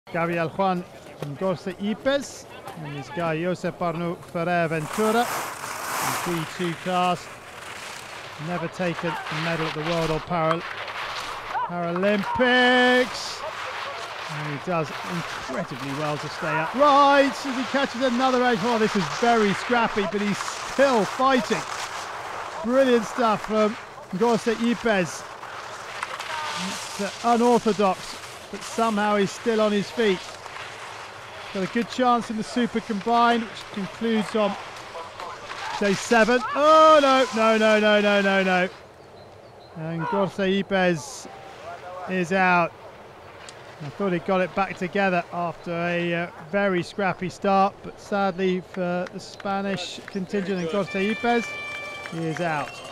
Gabriel Juan Gorce Yepes and his guy Josep Arnu Ferrer-Ventura in P2 class. Never taken a medal at the World or Paralympics. And he does incredibly well to stay upright as he catches another edge. Oh, this is very scrappy, but he's still fighting. Brilliant stuff from Gorce Yepes. It's unorthodox, but somehow he's still on his feet. Got a good chance in the super combined, which concludes on day 7. Oh no. And Gorce Yepes is out. I thought he got it back together after a very scrappy start, but sadly for the Spanish contingent and Gorce Yepes, he is out.